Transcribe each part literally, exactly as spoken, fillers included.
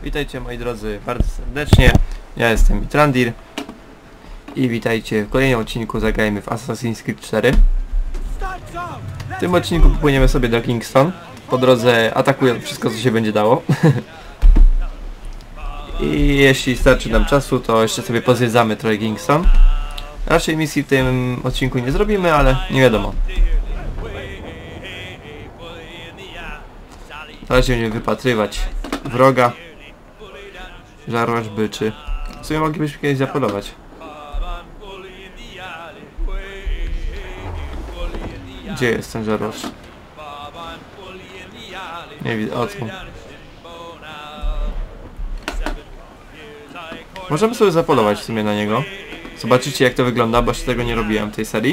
Witajcie moi drodzy bardzo serdecznie, ja jestem Mitrandir i witajcie w kolejnym odcinku Zagrajmy w Assassin's Creed cztery. W tym odcinku popłyniemy sobie do Kingston, po drodze atakując wszystko co się będzie dało. I jeśli starczy nam czasu, to jeszcze sobie pozwiedzamy trochę Kingston. Raczej misji w tym odcinku nie zrobimy, ale nie wiadomo. Teraz będziemy wypatrywać wroga. Żarłacz byczy. W sumie moglibyśmy kiedyś zapolować. Gdzie jest ten żarłacz? Nie widzę, o tu. Możemy sobie zapolować w sumie na niego. Zobaczycie jak to wygląda, bo jeszcze tego nie robiłem w tej serii.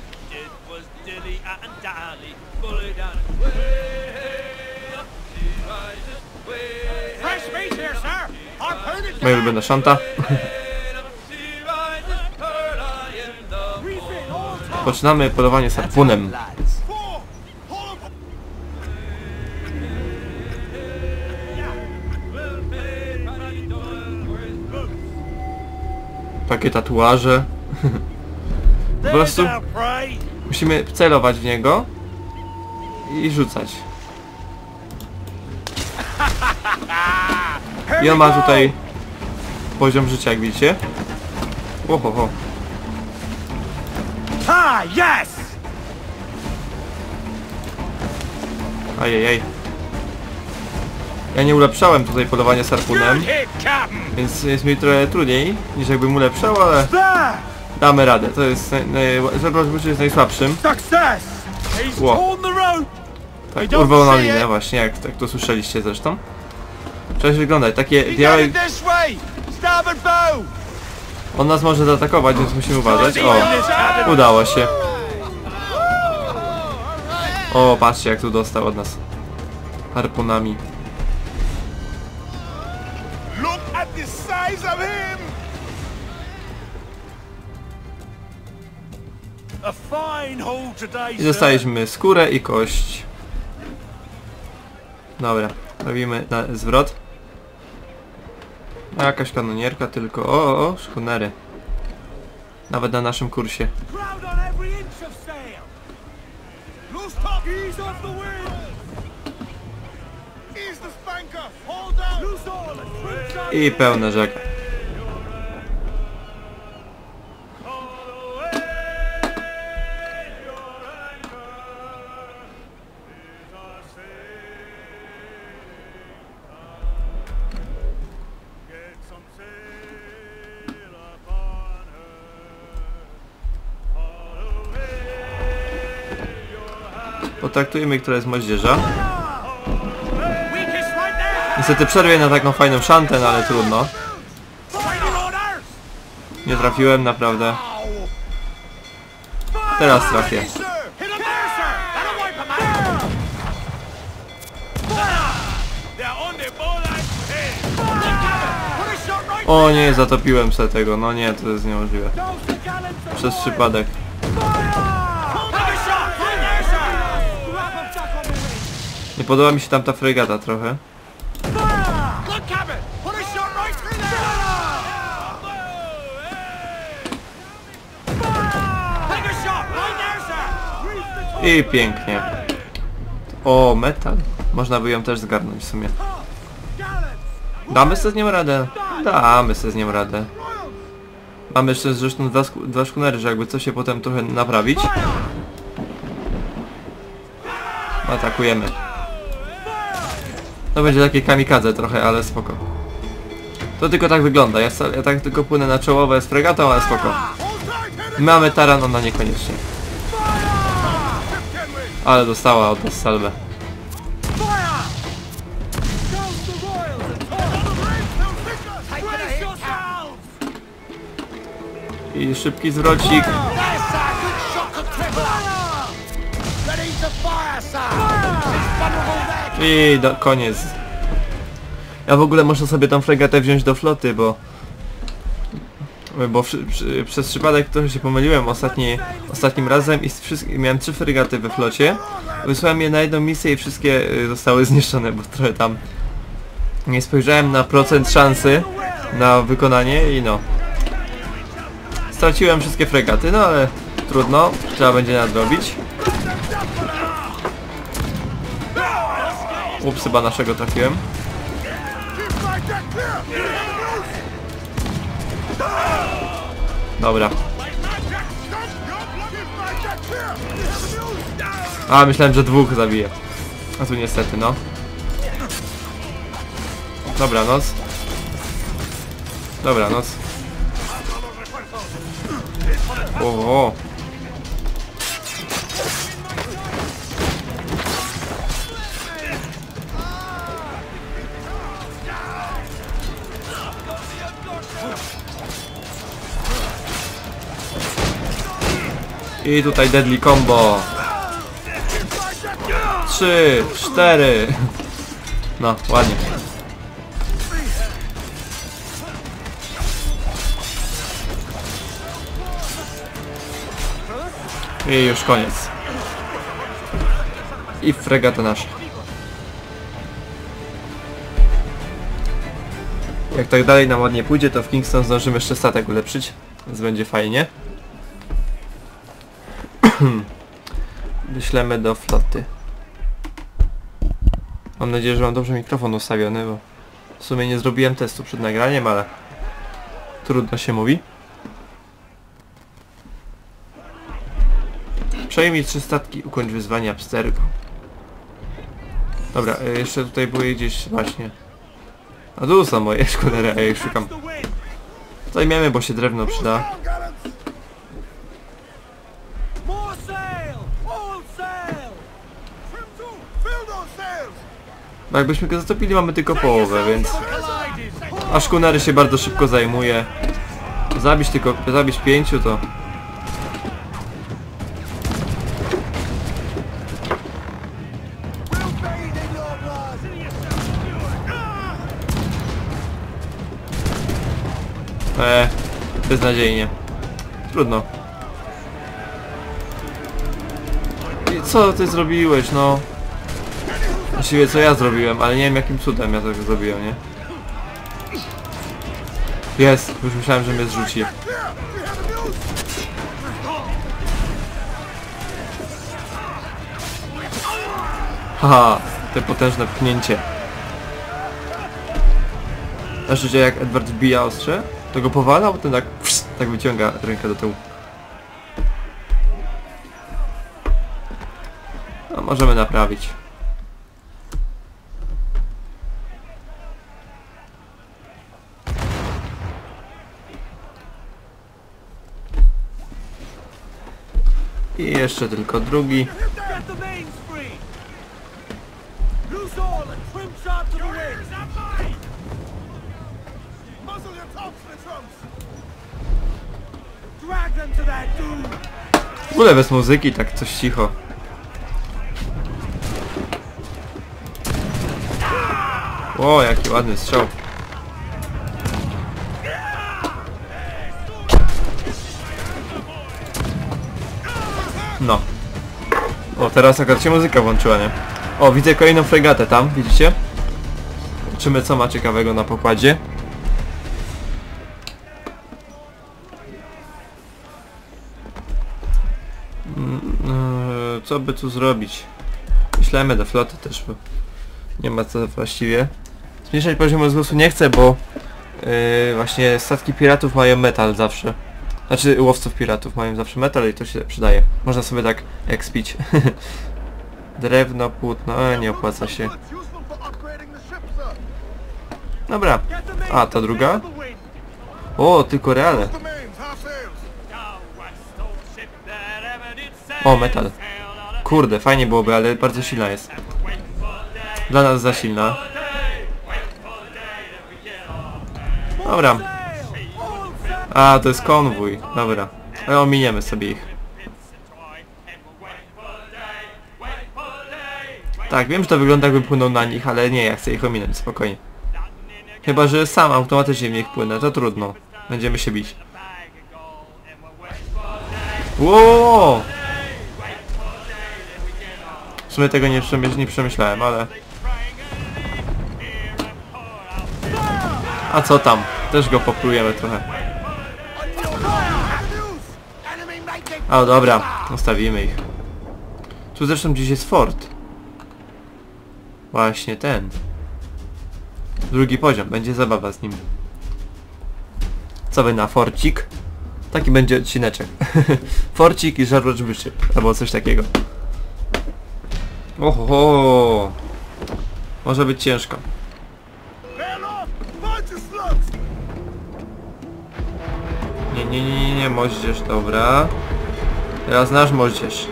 Moja ulubiona szanta. Poczynamy polowanie z harpunem. Takie tatuaże. Po prostu musimy celować w niego i rzucać. I on ma tutaj poziom życia, jak widzicie. Ohoho. Ajajaj. Ja nie ulepszałem tutaj polowania z harpunem, więc jest mi trochę trudniej niż jakbym ulepszał, ale damy radę. To jest żarłacz byczy jest najsłabszym. Ło. Tak, urwał na linię właśnie, jak tak to słyszeliście zresztą. Trzeba się wyglądać, takie diały... On nas może zaatakować, więc musimy uważać. O, udało się. O, patrzcie jak tu dostał od nas harpunami. I dostaliśmy skórę i kość. Dobra, robimy na zwrot. A jakaś kanonierka tylko. O, o, o, szkunery. Nawet na naszym kursie. I pełne rzeka. Potraktujemy, która jest moździerza. Niestety przerwie na taką fajną szantę, no ale trudno. Nie trafiłem, naprawdę. Teraz trafię. O nie, zatopiłem sobie tego. No nie, to jest niemożliwe. Przez przypadek. Nie podoba mi się tam ta fregata trochę. I pięknie. O, metal. Można by ją też zgarnąć w sumie. Damy sobie z nią radę? Damy sobie z nią radę. Mamy jeszcze zresztą dwa, dwa szkunery, że jakby coś się potem trochę naprawić. Atakujemy. To będzie takie kamikadze trochę, ale spoko. To tylko tak wygląda. Ja, ja tak tylko płynę na czołowe z fregatą, ale spoko. Mamy taran, ona niekoniecznie. Ale dostała od nas salwę. I szybki zwrocik. I do, koniec. Ja w ogóle muszę sobie tą fregatę wziąć do floty, bo... Bo przy, przy, przez przypadek trochę się pomyliłem ostatni, ostatnim razem i miałem trzy fregaty we flocie. Wysłałem je na jedną misję i wszystkie zostały zniszczone, bo trochę tam Nie spojrzałem na procent szansy na wykonanie i no. Straciłem wszystkie fregaty, no ale trudno, trzeba będzie nadrobić. Ups, chyba naszego trafiłem. Dobra. A, myślałem, że dwóch zabiję. A tu niestety, no. Dobranoc. Dobranoc. O, o. I tutaj deadly combo. Trzy, cztery. No, ładnie. I już koniec. I fregata nasza. Jak tak dalej nam ładnie pójdzie, to w Kingston zdążymy jeszcze statek ulepszyć, więc będzie fajnie. Wyślemy do floty. Mam nadzieję, że mam dobrze mikrofon ustawiony, bo w sumie nie zrobiłem testu przed nagraniem, ale trudno się mówi. Przejmij trzy statki, ukończ wyzwanie Abstergo. Dobra, jeszcze tutaj były gdzieś właśnie... A tu są moje szkodery, a ja ich szukam. Zajmiemy, bo się drewno przyda. No jakbyśmy go zatopili, mamy tylko połowę, więc... A szkunery się bardzo szybko zajmuje. Zabić tylko... zabić pięciu to... Eee, beznadziejnie. Trudno. I co ty zrobiłeś, no? Właściwie co ja zrobiłem, ale nie wiem jakim cudem ja to zrobiłem, nie? Jest, już myślałem, że mnie zrzuci. Haha, te potężne pchnięcie. Znaczy, jak Edward wbija ostrze, to go powala, a potem tak, psz, tak wyciąga rękę do tyłu. No, możemy naprawić. I jeszcze tylko drugi. W ogóle bez muzyki, tak coś cicho. O, jaki ładny strzał. No. O, teraz akurat się muzyka włączyła, nie? O, widzę kolejną fregatę tam, widzicie? Zobaczymy, co ma ciekawego na pokładzie. Co by tu zrobić? Myślemy do floty też, bo nie ma co właściwie. Zmniejszać poziom rozgłosu nie chcę, bo yy, właśnie statki piratów mają metal zawsze. Znaczy łowców piratów mają zawsze metal i to się przydaje. Można sobie tak ekspić. Drewno, płótno, e, nie opłaca się. Dobra. A, ta druga? O, tylko reale. O, metal. Kurde, fajnie byłoby, ale bardzo silna jest. Dla nas za silna. Dobra. A, to jest konwój. Dobra. Ale ominiemy sobie ich. Tak, wiem, że to wygląda jakby płynął na nich, ale nie, ja chcę ich ominąć, spokojnie. Chyba, że sam automatycznie w nich płynę, to trudno. Będziemy się bić. Wow! W sumie tego nie, przemyśl nie przemyślałem, ale... A co tam? Też go poplujemy trochę. O, dobra, zostawimy ich. Tu zresztą gdzieś jest fort. Właśnie ten. Drugi poziom, będzie zabawa z nim. Co by na forcik? Taki będzie odcineczek. Forcik i żarłocz wyszy, albo coś takiego. Oho, może być ciężko. Nie, nie, nie, nie, nie, moździerz, dobra. Teraz nasz moździerz.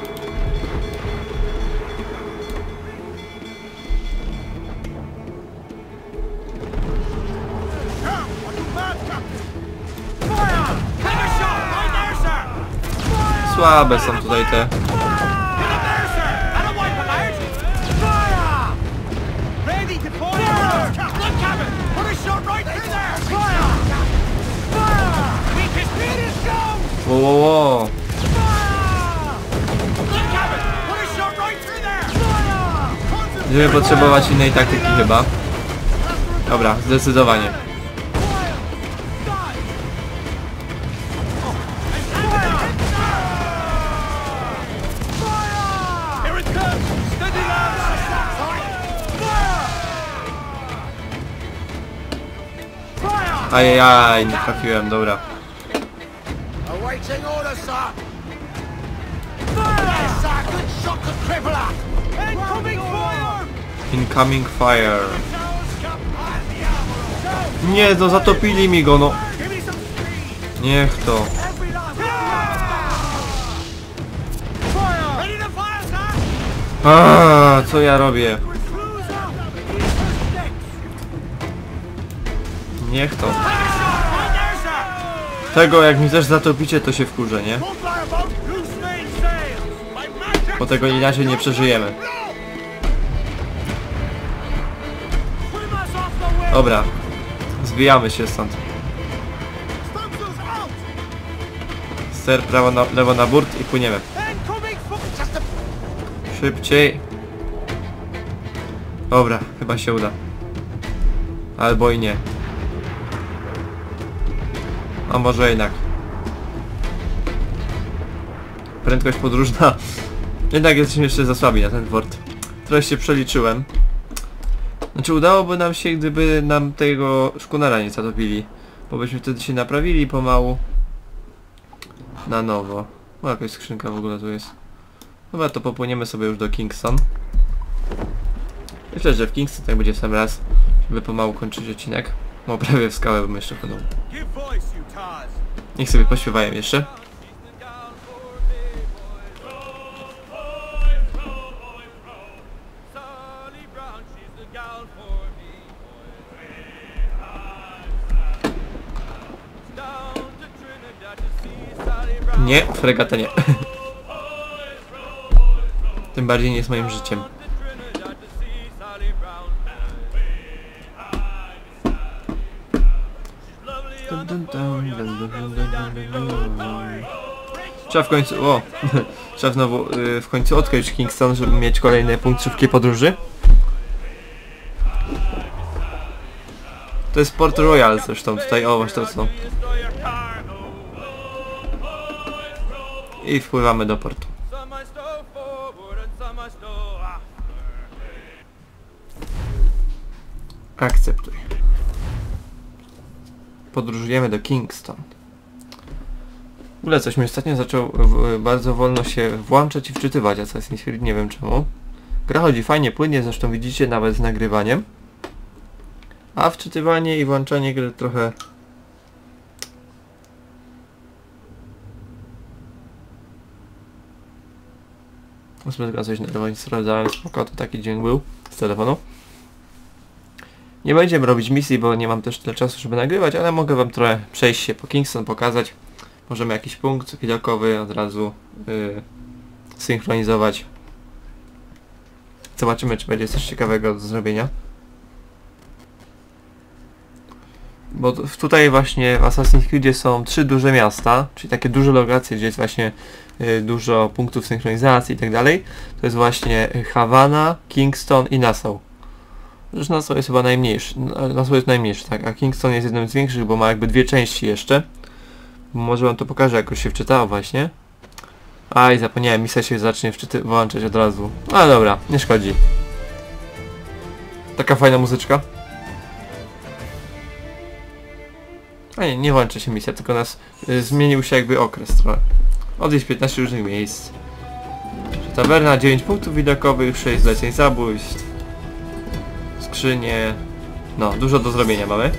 Słabe są tutaj te. Wo, wo, wo. Będziemy potrzebować innej taktyki chyba. Dobra, zdecydowanie. Ajajaj, nie trafiłem, dobra. Incoming fire. Nie, no zatopili mi go, no. Niech to. A, co ja robię? Niech to. Tego jak mi też zatopicie, to się wkurzę, nie? Bo tego inaczej nie przeżyjemy. Dobra. Zbijamy się stąd. Ster prawo na, lewo na burt i płyniemy. Szybciej. Dobra, chyba się uda. Albo i nie. A może jednak. Prędkość podróżna. Jednak jesteśmy jeszcze za słabi na ten port. Trochę się przeliczyłem. Znaczy udałoby nam się, gdyby nam tego szkunera nie zatopili. Bo byśmy wtedy się naprawili pomału. Na nowo. O, jakaś skrzynka w ogóle tu jest. Chyba to popłyniemy sobie już do Kingston. Myślę, że w Kingston tak będzie w sam raz, żeby pomału kończyć odcinek. No prawie w skałę bym jeszcze płynął. Niech sobie pośpiewają jeszcze. Nie, fregata nie. Tym bardziej nie jest moim życiem. Trzeba w końcu... O! Trzeba znowu yy, w końcu odkryć Kingston, żeby mieć kolejne punkt szybkiej podróży. To jest Port Royal zresztą tutaj, o właśnie to co. I wpływamy do portu. Akceptuj. Podróżujemy do Kingston. W ogóle coś mi ostatnio zaczął w, bardzo wolno się włączać i wczytywać, a co jest nie, nie wiem czemu. Gra chodzi fajnie, płynnie, zresztą widzicie nawet z nagrywaniem. A wczytywanie i włączanie gry trochę... Muszę coś nagrywać, sprawdzałem, spoko, to taki dzień był z telefonu. Nie będziemy robić misji, bo nie mam też tyle czasu, żeby nagrywać, ale mogę wam trochę przejść się po Kingston, pokazać. Możemy jakiś punkt widokowy od razu yy, synchronizować. Zobaczymy, czy będzie coś ciekawego do zrobienia. Bo tutaj właśnie w Assassin's Creed są trzy duże miasta, czyli takie duże lokacje, gdzie jest właśnie y, dużo punktów synchronizacji i tak dalej. To jest właśnie Havana, Kingston i Nassau. Zresztą Nassau jest chyba najmniejszy. Nassau jest najmniejszy, tak, a Kingston jest jednym z większych, bo ma jakby dwie części jeszcze. Może wam to pokażę, jak już się wczytało właśnie. Aj, zapomniałem, misja się zacznie wczyty włączać od razu. Ale dobra, nie szkodzi. Taka fajna muzyczka. A nie, nie włączy się misja, tylko nas y, zmienił się jakby okres trochę. Odwiedź piętnaście różnych miejsc. Tawerna, dziewięć punktów widokowych, sześć zleceń zabójstw. Skrzynie. No, dużo do zrobienia mamy.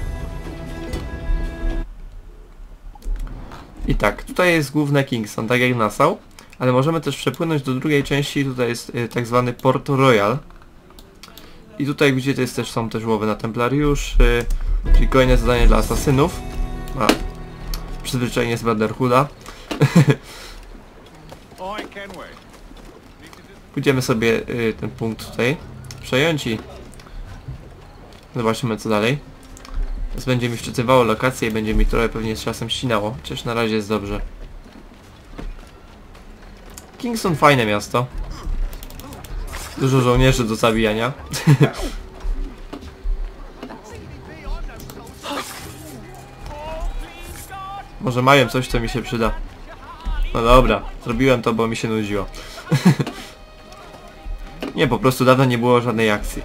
I tak, tutaj jest główne Kingston, tak jak Nassau. Ale możemy też przepłynąć do drugiej części, tutaj jest y, tak zwany Port Royal. I tutaj jak widzicie jest też, są też łowy na templariuszy, czyli kolejne zadanie dla asasynów. A, przyzwyczajenie z Brotherhooda. Pójdziemy sobie y, ten punkt tutaj przejąć i zobaczymy co dalej. Teraz będzie mi wczytywało lokację i będzie mi trochę pewnie z czasem ścinało, chociaż na razie jest dobrze. Kingston fajne miasto. Dużo żołnierzy do zabijania. Może mają coś, co mi się przyda. No dobra, zrobiłem to, bo mi się nudziło. Nie, po prostu dawno nie było żadnej akcji.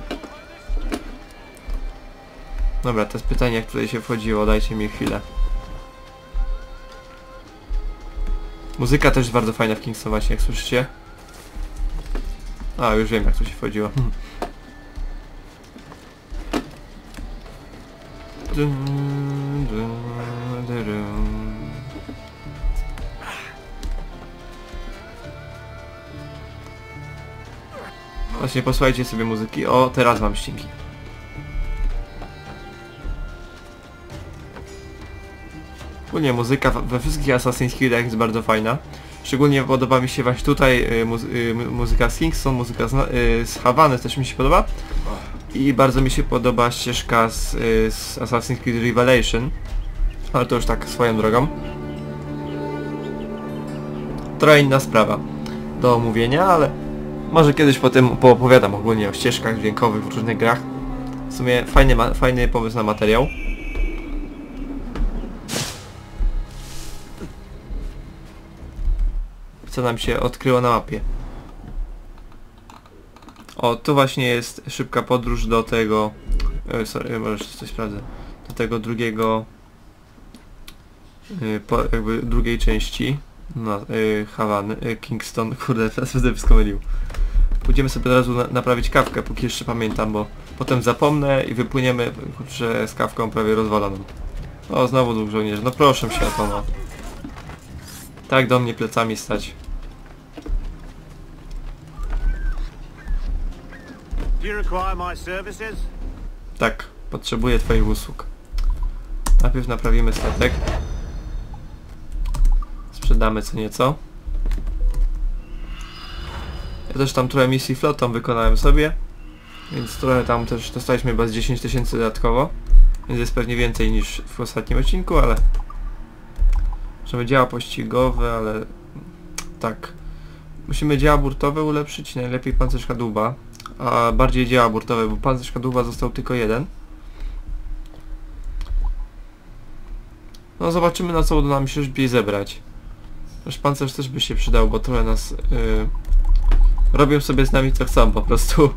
Dobra, to jest pytanie, jak tutaj się wchodziło, dajcie mi chwilę. Muzyka też jest bardzo fajna w Kingston właśnie, jak słyszycie. A, już wiem, jak tu się wchodziło. Właśnie posłuchajcie sobie muzyki. O, teraz mam ścinki. Ogólnie muzyka we wszystkich Assassin's Creedach jest bardzo fajna. Szczególnie podoba mi się właśnie tutaj y, muzy y, muzyka z Kingston, muzyka z, y, z Havany też mi się podoba. I bardzo mi się podoba ścieżka z, y, z Assassin's Creed Revelation. Ale to już tak swoją drogą. Trochę inna sprawa do omówienia, ale może kiedyś potem poopowiadam ogólnie o ścieżkach dźwiękowych w różnych grach. W sumie fajny, fajny pomysł na materiał. Co nam się odkryło na mapie. O, tu właśnie jest szybka podróż do tego... E, sorry, może jeszcze coś sprawdzę. Do tego drugiego... E, po, jakby drugiej części. No, e, Hawany, e, Kingston, kurde, teraz będę wszystko mylił. Pójdziemy sobie od razu na, naprawić kawkę, póki jeszcze pamiętam, bo potem zapomnę i wypłyniemy, kurczę, z kawką prawie rozwaloną. O, znowu dwóch żołnierzy, no proszę się o to, no. Tak do mnie plecami stać. Tak, potrzebuję twoich usług. Najpierw naprawimy statek. Sprzedamy co nieco. Ja też tam trochę misji flotą wykonałem sobie. Więc trochę tam też dostaliśmy chyba z dziesięć tysięcy dodatkowo. Więc jest pewnie więcej niż w ostatnim odcinku, ale... Żeby działa pościgowe, ale... Tak. Musimy działa burtowe ulepszyć, najlepiej pancerz kadłuba. A bardziej działa burtowe, bo pancerz kadłuba został tylko jeden. No zobaczymy, na co uda nam się już zebrać. Też pancerz też by się przydał, bo trochę nas... Yy, robią sobie z nami co chcą po prostu.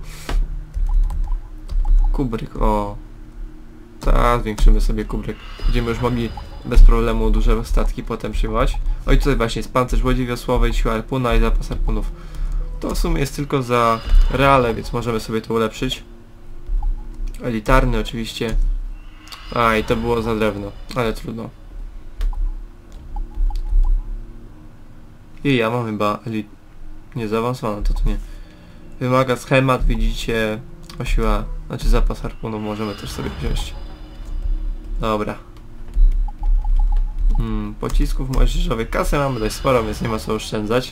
Kubryk, o. Tak, zwiększymy sobie kubryk. Będziemy już mogli bez problemu duże statki potem przyjmować. O i tutaj właśnie jest pancerz łodzi wiosłowej, siła harpuna i zapas harpunów. To w sumie jest tylko za reale, więc możemy sobie to ulepszyć. Elitarny oczywiście. A i to było za drewno, ale trudno. I ja mam chyba elit... nie zaawansowane, to to nie. Wymaga schemat, widzicie, o siła, znaczy zapas harpunów możemy też sobie wziąć. Dobra. Hmm, pocisków moździerzowych, kasę mamy dość sporo, więc nie ma co oszczędzać.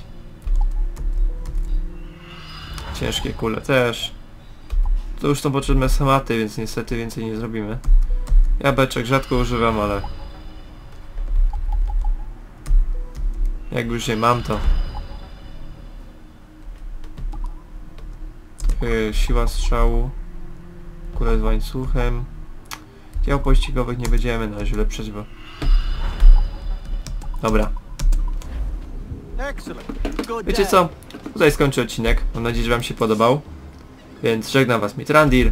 Ciężkie kule też. To już są potrzebne schematy, więc niestety więcej nie zrobimy. Ja beczek rzadko używam, ale... Jak już je mam, to... Yy, siła strzału... Kule z łańcuchem. Dział pościgowych nie będziemy na razie ulepszać, bo... Dobra. Wiecie co? Tutaj skończę odcinek. Mam nadzieję, że wam się podobał. Więc żegnam was Mitrandir.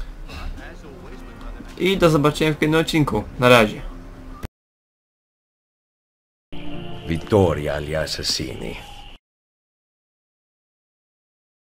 I do zobaczenia w kolejnym odcinku. Na razie. Vittoria agli assassini.